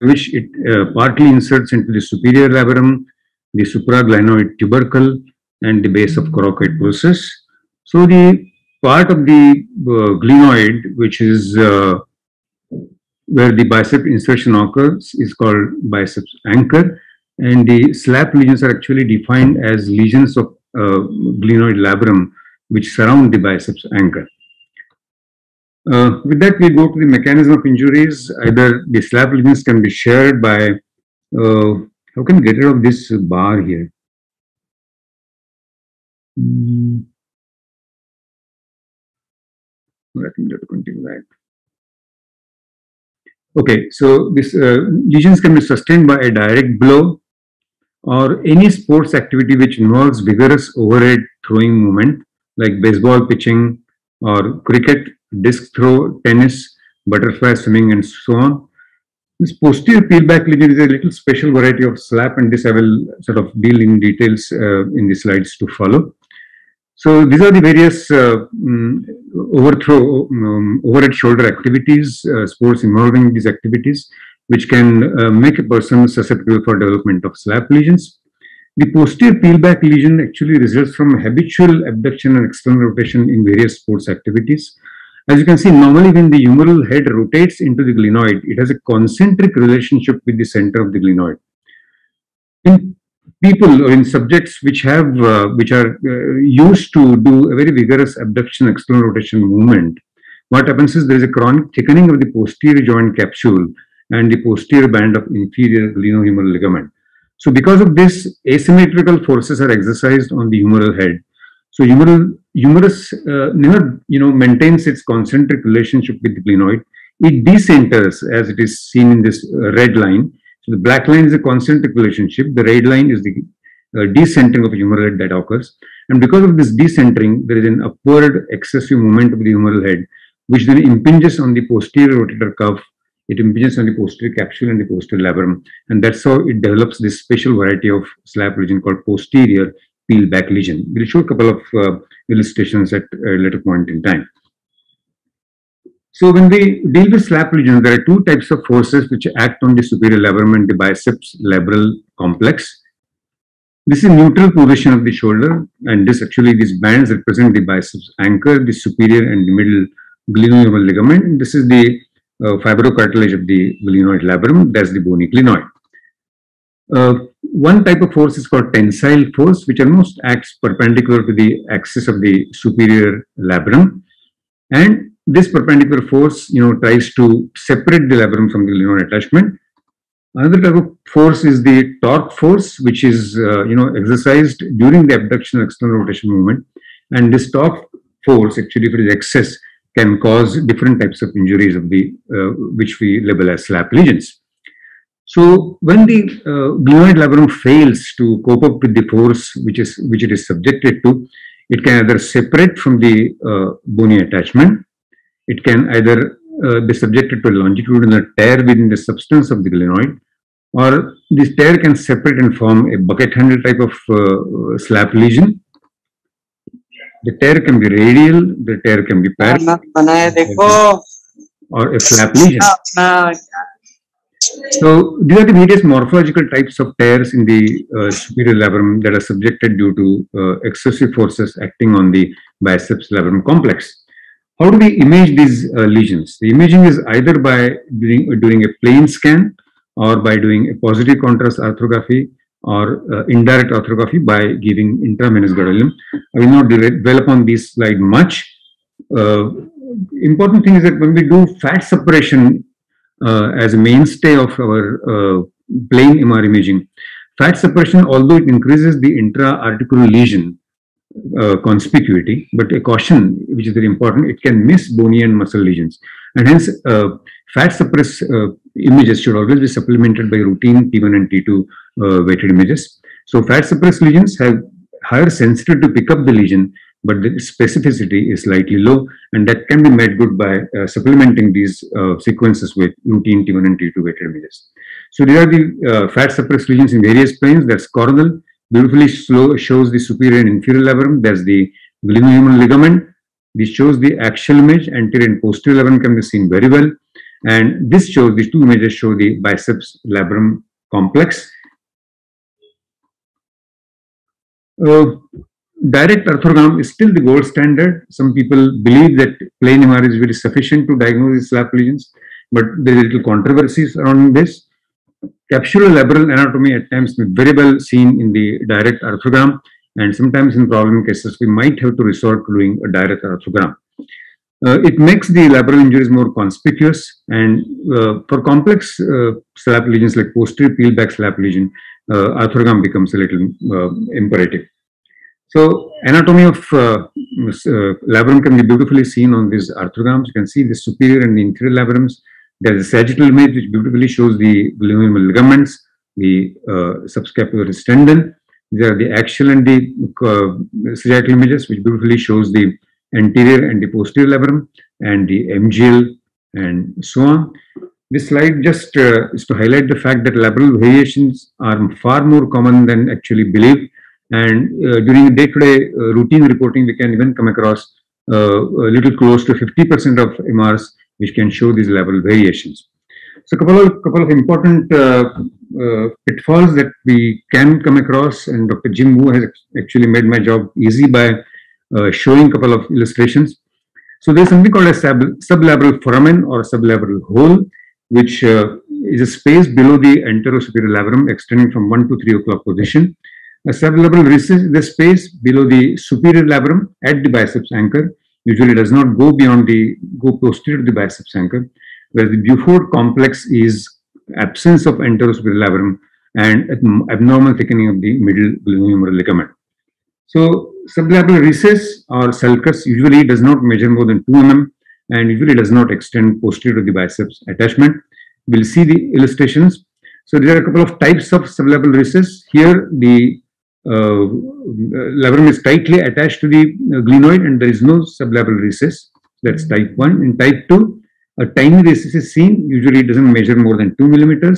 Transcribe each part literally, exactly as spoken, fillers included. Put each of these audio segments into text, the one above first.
which it uh, partly inserts into the superior labrum, the supraglenoid tubercle, and the base of coracoid process. So the part of the uh, glenoid, which is uh, where the bicep insertion occurs, is called biceps anchor, and the SLAP lesions are actually defined as lesions of uh, glenoid labrum which surround the biceps anchor. Uh, with that, we go to the mechanism of injuries. Either the SLAP lesions can be shared by, uh, how can we get rid of this bar here? Mm. I think let continue that. Okay, so this uh, lesions can be sustained by a direct blow or any sports activity which involves vigorous overhead throwing movement like baseball pitching or cricket, disc throw, tennis, butterfly swimming, and so on. This posterior peelback lesion is a little special variety of SLAP, and this I will sort of deal in details uh, in the slides to follow. So these are the various uh, um, overthrow, um, overhead shoulder activities, uh, sports involving these activities, which can uh, make a person susceptible for development of SLAP lesions. The posterior peelback lesion actually results from habitual abduction and external rotation in various sports activities. As you can see, normally when the humeral head rotates into the glenoid, it has a concentric relationship with the center of the glenoid. In people or in subjects which have, uh, which are uh, used to do a very vigorous abduction external rotation movement, what happens is there is a chronic thickening of the posterior joint capsule and the posterior band of inferior glenohumeral ligament. So because of this, asymmetrical forces are exercised on the humeral head. So humeral, humerus uh, never, you know, maintains its concentric relationship with the glenoid. It decenters, as it is seen in this uh, red line. So the black line is a concentric relationship. The red line is the uh, decentering of the humeral head that occurs. And because of this decentering, there is an upward excessive movement of the humeral head, which then impinges on the posterior rotator cuff. It impinges on the posterior capsule and the posterior labrum, and that's how it develops this special variety of SLAP lesion called posterior peelback lesion. We'll show a couple of uh, illustrations at a later point in time. So when we deal with SLAP lesions, there are two types of forces which act on the superior labrum and the biceps labral complex. This is neutral position of the shoulder, and this actually, these bands represent the biceps anchor, the superior and the middle glenohumeral ligament. And this is the Uh, fibrocartilage of the glenoid labrum, that's the bony glenoid. Uh, one type of force is called tensile force, which almost acts perpendicular to the axis of the superior labrum. And this perpendicular force, you know, tries to separate the labrum from the glenoid attachment. Another type of force is the torque force, which is, uh, you know, exercised during the abduction and external rotation movement. And this torque force, actually, if it is excess, can cause different types of injuries of the uh, which we label as SLAP lesions. So when the uh, glenoid labrum fails to cope up with the force which is which it is subjected to, it can either separate from the uh, bony attachment. It can either uh, be subjected to a longitudinal tear within the substance of the glenoid, or this tear can separate and form a bucket handle type of uh, SLAP lesion. The tear can be radial, the tear can be parallel, or a SLAP lesion. So these are the various morphological types of tears in the uh, superior labrum that are subjected due to uh, excessive forces acting on the biceps labrum complex. How do we image these uh, lesions? The imaging is either by doing, doing a plane scan, or by doing a positive contrast arthrography, or uh, indirect arthrography by giving intravenous gadolinium. I will not dwell upon this slide much. Uh, important thing is that when we do fat separation uh, as a mainstay of our uh, plain M R imaging, fat separation, although it increases the intra-articular lesion uh, conspicuity, but a caution, which is very important, it can miss bony and muscle lesions. And hence, uh, fat suppressed uh, images should always be supplemented by routine T one and T two uh, weighted images. So fat suppressed lesions have higher sensitivity to pick up the lesion, but the specificity is slightly low, and that can be made good by uh, supplementing these uh, sequences with routine T one and T two weighted images. So these are the uh, fat suppressed lesions in various planes. That's coronal, beautifully slow, shows the superior and inferior labrum. That's the glenohumeral ligament. This shows the axial image. Anterior and posterior labrum can be seen very well. And this shows, these two images show the biceps labrum complex. Uh, direct arthrogram is still the gold standard. Some people believe that plain M R I is very sufficient to diagnose these SLAP lesions, but there is little controversies around this. Capsulolabral anatomy at times may very well seen in the direct arthrogram, and sometimes in problem cases we might have to resort to doing a direct arthrogram. Uh, it makes the labral injuries more conspicuous, and uh, for complex uh, SLAP lesions like posterior peelback SLAP lesion, uh, arthrogram becomes a little uh, imperative. So anatomy of uh, uh, labrum can be beautifully seen on these arthrograms. You can see the superior and the inferior labrums. There is a sagittal image which beautifully shows the glenohumeral ligaments, the uh, subscapular tendon. These are the axial and the uh, sagittal images which beautifully shows the anterior and the posterior labrum and the M G L and so on. This slide just uh, is to highlight the fact that labral variations are far more common than actually believed. And uh, during day-to-day uh, routine reporting, we can even come across uh, a little close to fifty percent of M Rs which can show these labral variations. So, a couple of couple of important uh, uh, pitfalls that we can come across, and Doctor Jim Wu has actually made my job easy by uh, showing a couple of illustrations. So, there is something called a sub sublabral foramen or sublabral hole, which uh, is a space below the anterosuperior labrum extending from one to three o'clock position. A sublabral recess is the space below the superior labrum at the biceps anchor. Usually does not go beyond the, go posterior to the biceps anchor, whereas the Buford complex is absence of anterosuperior labrum and abnormal thickening of the middle glenohumeral ligament. So sublabral recess or sulcus usually does not measure more than two millimeters and usually does not extend posterior to the biceps attachment. We'll see the illustrations. So there are a couple of types of sublabral recess. Here the Uh, labrum is tightly attached to the uh, glenoid and there is no sublabral recess. That's type one. In type two, a tiny recess is seen, usually it doesn't measure more than two millimeters.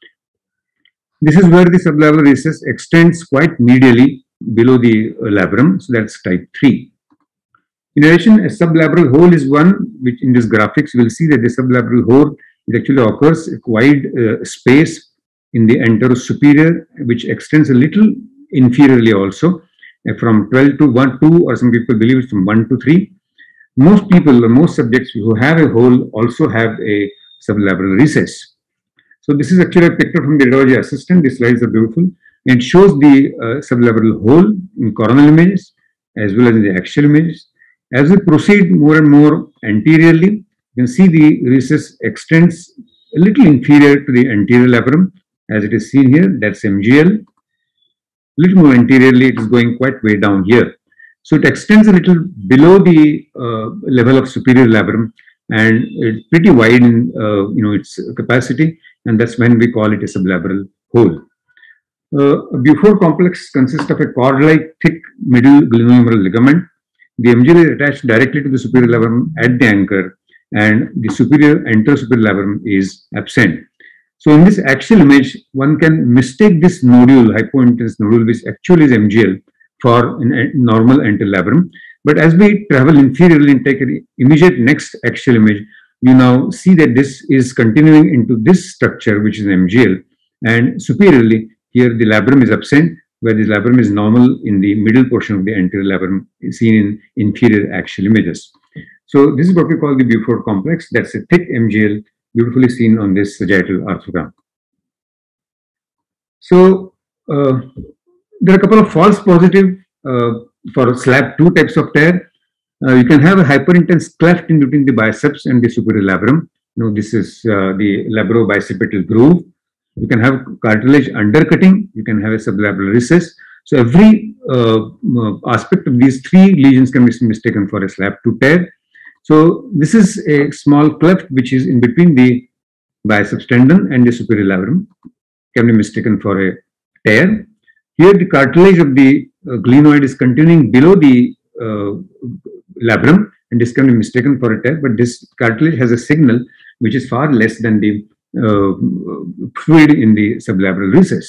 This is where the sublabral recess extends quite medially below the uh, labrum, so that's type three. In addition, a sublabral hole is one which in this graphics you will see that the sublabral hole it actually occurs a wide uh, space in the anterosuperior which extends a little inferiorly also uh, from twelve to one, two, or some people believe it's from one to three. Most people or most subjects who have a hole also have a sublabral recess. So this is actually a picture from the radiology assistant. The slides are beautiful. It shows the uh, sublabral hole in coronal images as well as in the axial images. As we proceed more and more anteriorly, you can see the recess extends a little inferior to the anterior labrum as it is seen here. That's M G L. Little more anteriorly, it is going quite way down here. So it extends a little below the uh, level of superior labrum and it's pretty wide in uh, you know its capacity, and that's when we call it a sublabral hole. Uh, a Buford complex consists of a cord-like thick middle glenohumeral ligament. The M G L is attached directly to the superior labrum at the anchor, and the superior anterosuperior labrum is absent. So in this axial image, one can mistake this nodule, hypointense nodule, which actually is M G L, for a normal anterior labrum. But as we travel inferiorly and take an immediate next axial image, you now see that this is continuing into this structure, which is M G L. And superiorly, here the labrum is absent, where the labrum is normal in the middle portion of the anterior labrum, seen in inferior axial images. So this is what we call the Buford complex. That's a thick M G L, beautifully seen on this sagittal arthrogram. So uh, there are a couple of false positives uh, for SLAP two types of tear. Uh, you can have a hyperintense cleft in between the biceps and the superior labrum. You know, this is uh, the labrobicipital groove. You can have cartilage undercutting. You can have a sublabral recess. So every uh, aspect of these three lesions can be mistaken for a SLAP two tear. So this is a small cleft which is in between the biceps tendon and the superior labrum, can be mistaken for a tear. Here the cartilage of the uh, glenoid is continuing below the uh, labrum and this can be mistaken for a tear, but this cartilage has a signal which is far less than the uh, fluid in the sublabral recess.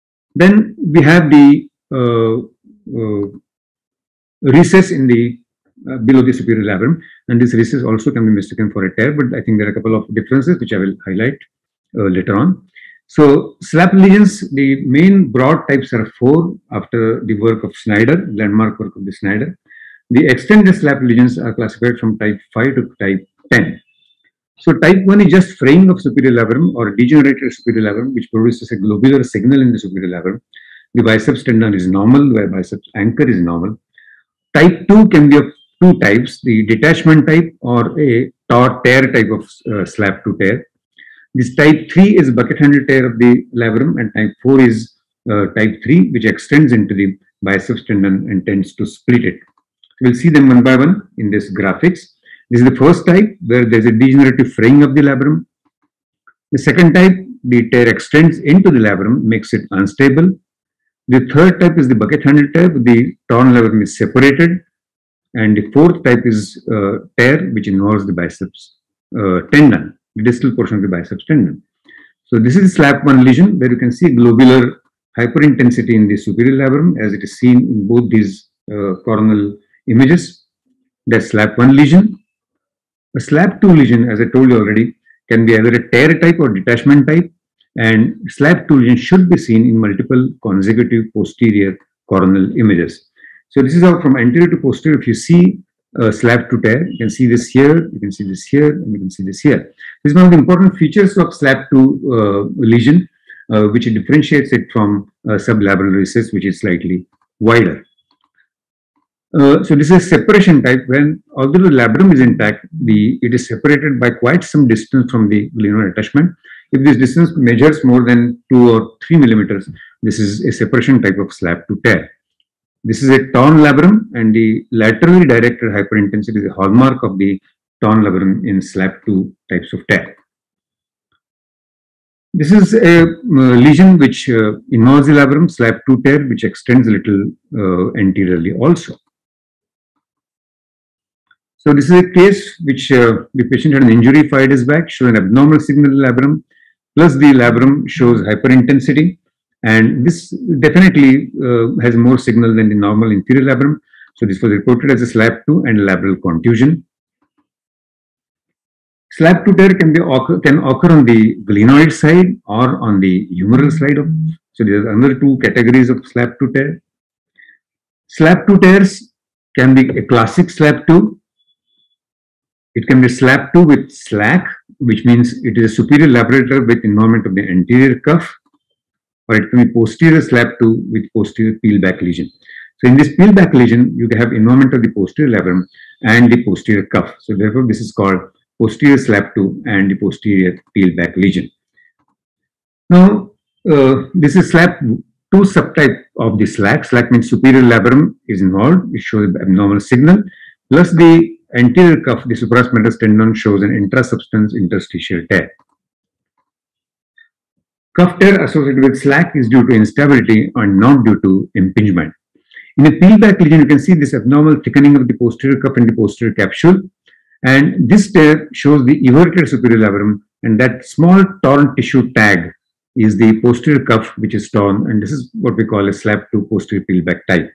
Then we have the uh, uh, recess in the uh, below the superior labrum, and this recess also can be mistaken for a tear, but I think there are a couple of differences which I will highlight uh, later on. So SLAP lesions, the main broad types are four after the work of Snyder, landmark work of the Snyder. The extended SLAP lesions are classified from type five to type ten. So type one is just fraying of superior labrum or degenerated superior labrum, which produces a globular signal in the superior labrum. The biceps tendon is normal, where biceps anchor is normal. Type two can be of two types, the detachment type or a tear type of uh, SLAP two tear. This type three is bucket-handle tear of the labrum, and type four is uh, type three, which extends into the biceps tendon and tends to split it. We'll see them one by one in this graphics. This is the first type where there's a degenerative fraying of the labrum. The second type, the tear extends into the labrum, makes it unstable. The third type is the bucket-handle tear. The torn labrum is separated. And the fourth type is uh, tear, which involves the biceps uh, tendon, the distal portion of the biceps tendon. So this is SLAP one lesion where you can see globular hyperintensity in the superior labrum as it is seen in both these uh, coronal images. That's SLAP one lesion. A SLAP two lesion, as I told you already, can be either a tear type or detachment type, and SLAP two lesion should be seen in multiple consecutive posterior coronal images. So this is how from anterior to posterior, if you see uh, SLAP two tear, you can see this here, you can see this here, and you can see this here. This is one of the important features of SLAP two uh, lesion, uh, which differentiates it from uh, sublabral recess, which is slightly wider. Uh, so this is separation type when, although the labrum is intact, the it is separated by quite some distance from the glenoid attachment. If this distance measures more than two or three millimeters, this is a separation type of SLAP two tear. This is a torn labrum, and the laterally directed hyperintensity is a hallmark of the torn labrum in SLAP two types of tear. This is a uh, lesion which uh, involves the labrum, SLAP two tear, which extends a little uh, anteriorly also. So this is a case which uh, the patient had an injury five days back, showed an abnormal signal in the labrum, plus the labrum shows hyperintensity, and this definitely uh, has more signal than the normal inferior labrum. So this was reported as a SLAP two and labral contusion. SLAP two tear can be occur, can occur on the glenoid side or on the humeral side of. So there are another two categories of SLAP two tear. SLAP two tears can be a classic SLAP two. It can be SLAP two with slack, which means it is a superior labral tear with involvement of the anterior cuff, or it can be posterior SLAP two with posterior peel back lesion. So in this peel back lesion, you have involvement of the posterior labrum and the posterior cuff. So therefore, this is called posterior SLAP two and the posterior peel back lesion. Now, uh, this is SLAP two subtype of the slack. Slack means superior labrum is involved. It shows abnormal signal, plus the anterior cuff, the supraspinatus tendon, shows an intrasubstance interstitial tear. Cuff tear associated with slack is due to instability and not due to impingement. In a peel back lesion, you can see this abnormal thickening of the posterior cuff and the posterior capsule, and this tear shows the everted superior labrum, and that small torn tissue tag is the posterior cuff which is torn, and this is what we call a SLAP two posterior peel back type.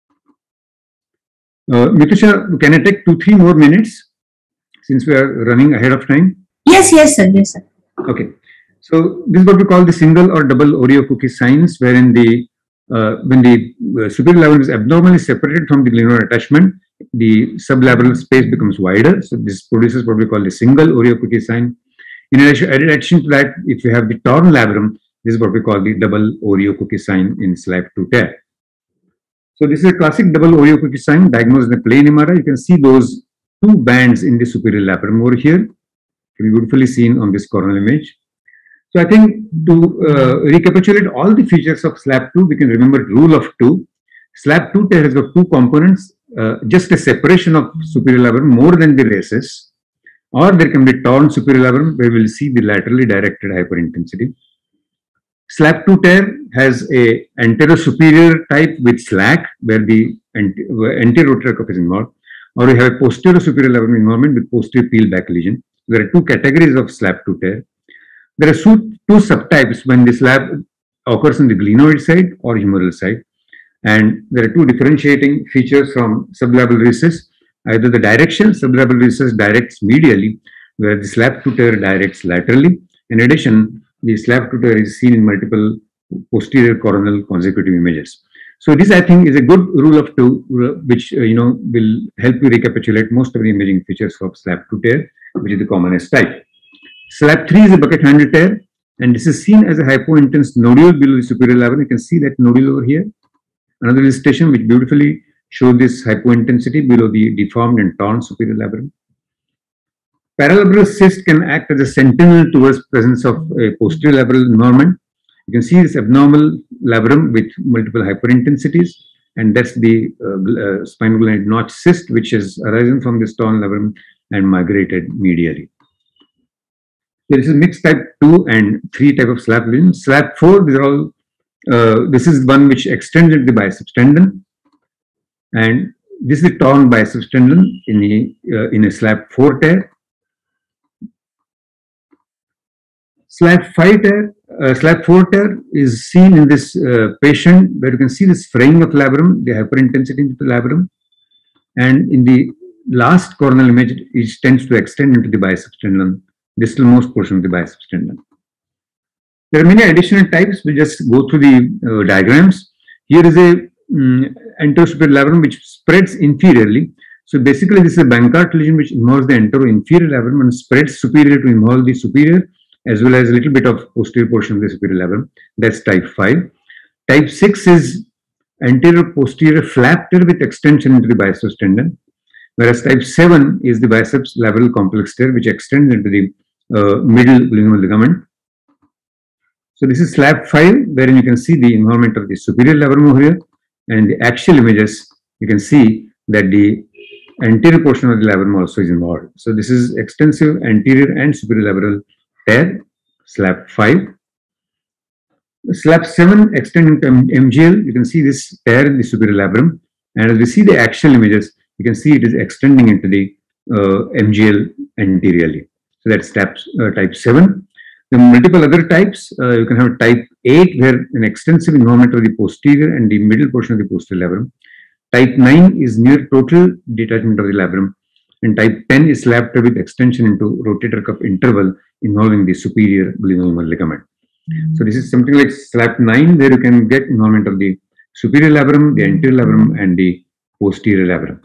Uh, Mitusha, can I take two, three more minutes since we are running ahead of time? Yes, yes, sir. Yes, sir. Okay. So this is what we call the single or double Oreo cookie signs, wherein the uh, when the uh, superior labrum is abnormally separated from the glenoid attachment, the sublabral space becomes wider. So this produces what we call the single Oreo cookie sign. In addition, in addition to that, if you have the torn labrum, this is what we call the double Oreo cookie sign in SLAP two tear. So this is a classic double Oreo cookie sign diagnosed in a plain M R I. You can see those two bands in the superior labrum over here. Can be beautifully seen on this coronal image. So I think to uh, recapitulate all the features of SLAP two, we can remember rule of two. SLAP two tear has got two components, uh, just a separation of superior labrum more than the races, or there can be torn superior labrum where we will see the laterally directed hyperintensity. SLAP two tear has a anterior-superior type with slack, where the anterior rotator cuff is involved, or we have a posterior-superior labrum involvement with posterior peel-back lesion. There are two categories of SLAP two tear. There are two, two subtypes when this SLAP occurs on the glenoid side or humeral side, and there are two differentiating features from sublabral recess. Either the direction, sublabral recess directs medially, where the slab two tear directs laterally. In addition, the slab two tear is seen in multiple posterior coronal consecutive images. So this, I think, is a good rule of two, which uh, you know will help you recapitulate most of the imaging features of slab two tear, which is the commonest type. Slab three is a bucket handle tear, and this is seen as a hypointense nodule below the superior labrum. You can see that nodule over here. Another illustration which beautifully shows this hypointensity below the deformed and torn superior labrum. Paralabral cyst can act as a sentinel towards presence of a posterior labral involvement. You can see this abnormal labrum with multiple hyperintensities, and that's the uh, uh, spinal gland notch cyst, which has arisen from this torn labrum and migrated medially. There is a mixed type two and three type of slab lesions. Slab four, these are all. Uh, this is one which extends into the biceps tendon, and this is the torn biceps tendon in a uh, in a slab four tear. Slab five tear, uh, slab four tear is seen in this uh, patient, where you can see this fraying of labrum, the hyperintensity into the labrum, and in the last coronal image, it tends to extend into the biceps tendon, distal most portion of the biceps tendon. There are many additional types. We just go through the uh, diagrams. Here is a um, anterosuperior labrum which spreads inferiorly. So basically, this is a Bankart lesion which involves the antero-inferior labrum and spreads superior to involve the superior, as well as a little bit of posterior portion of the superior labrum. That's type five. Type six is anterior-posterior flap tear with extension into the biceps tendon, whereas type seven is the biceps lateral complex tear which extends into the uh, middle glenohumeral ligament. So this is slab five, wherein you can see the involvement of the superior labrum over here, and in the axial images, you can see that the anterior portion of the labrum also is involved. So this is extensive anterior and superior labral tear, slab five. Slab seven extend into M G L. You can see this tear in the superior labrum, and as we see the axial images, you can see it is extending into the uh, M G L anteriorly. So that's type, uh, type seven. The multiple other types, uh, you can have type eight, where an extensive involvement of the posterior and the middle portion of the posterior labrum. Type nine is near total detachment of the labrum, and type ten is slab tear with extension into rotator cuff interval involving the superior glenohumeral ligament. Mm-hmm. So this is something like slab nine, where you can get involvement of the superior labrum, the anterior labrum, and the posterior labrum.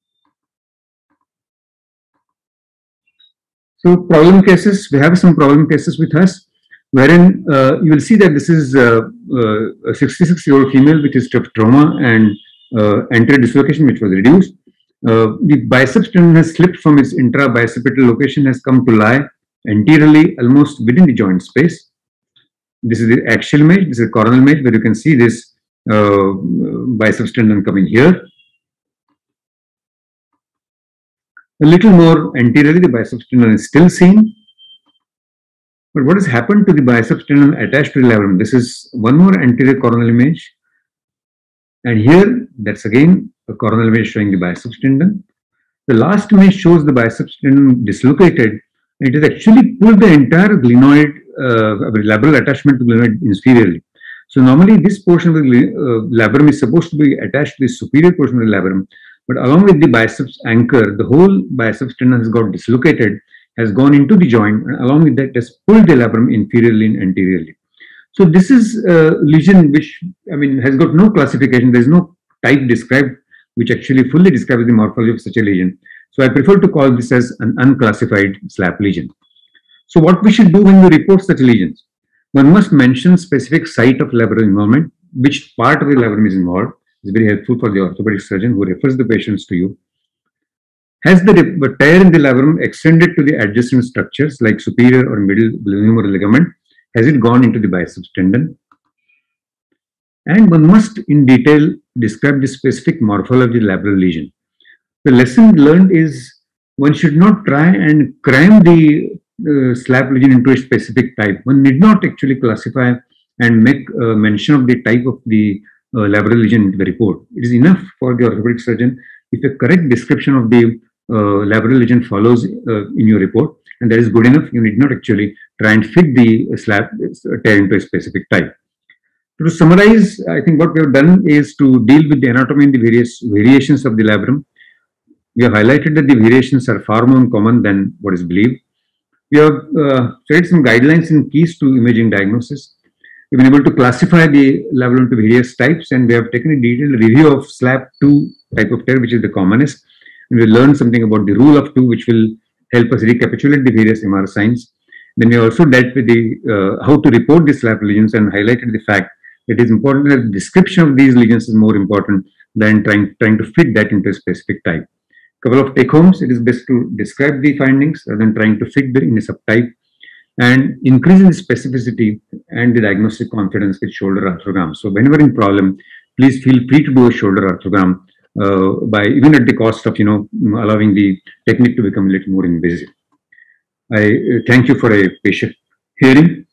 So problem cases, we have some problem cases with us, wherein uh, you will see that this is uh, uh, a sixty-six year old female with history of trauma and uh, anterior dislocation which was reduced. Uh, the biceps tendon has slipped from its intra-bicipital location, has come to lie anteriorly almost within the joint space. This is the axial image, this is a coronal image where you can see this uh, biceps tendon coming here. A little more anteriorly, the biceps tendon is still seen. But what has happened to the biceps tendon attached to the labrum? This is one more anterior coronal image. And here, that's again a coronal image showing the biceps tendon. The last image shows the biceps tendon dislocated. It has actually pulled the entire glenoid, uh, labral attachment to glenoid inferiorly. So normally this portion of the uh, labrum is supposed to be attached to the superior portion of the labrum. But along with the biceps anchor, the whole biceps tendon has got dislocated, has gone into the joint, and along with that has pulled the labrum inferiorly and anteriorly. So this is a lesion which, I mean, has got no classification. There is no type described which actually fully describes the morphology of such a lesion. So I prefer to call this as an unclassified slap lesion. So what we should do when we report such lesions? One must mention specific site of labral involvement, which part of the labrum is involved. It's very helpful for the orthopedic surgeon who refers the patients to you. Has the tear in the labrum extended to the adjacent structures like superior or middle glenohumeral ligament? Has it gone into the biceps tendon? And one must in detail describe the specific morphology of the labral lesion. The lesson learned is one should not try and cram the uh, slap lesion into a specific type. One need not actually classify and make uh, mention of the type of the uh, labral lesion in the report. It is enough for the orthopedic surgeon if a correct description of the uh, labral lesion follows uh, in your report, and that is good enough. You need not actually try and fit the slap tear into a specific type. To summarize, I think what we have done is to deal with the anatomy and the various variations of the labrum. We have highlighted that the variations are far more common than what is believed. We have uh, shared some guidelines and keys to imaging diagnosis. We've been able to classify the level into various types, and we have taken a detailed review of SLAP two type of tear, which is the commonest. And we learned something about the rule of two, which will help us recapitulate the various M R signs. Then we also dealt with the uh, how to report the SLAP lesions and highlighted the fact that it is important that the description of these lesions is more important than trying, trying to fit that into a specific type. Couple of take homes, it is best to describe the findings rather than trying to fit them in a subtype, and increasing the specificity and the diagnostic confidence with shoulder arthrogram. So whenever in problem, please feel free to do a shoulder arthrogram uh, by even at the cost of, you know, allowing the technique to become a little more invasive. I uh, thank you for a patient hearing.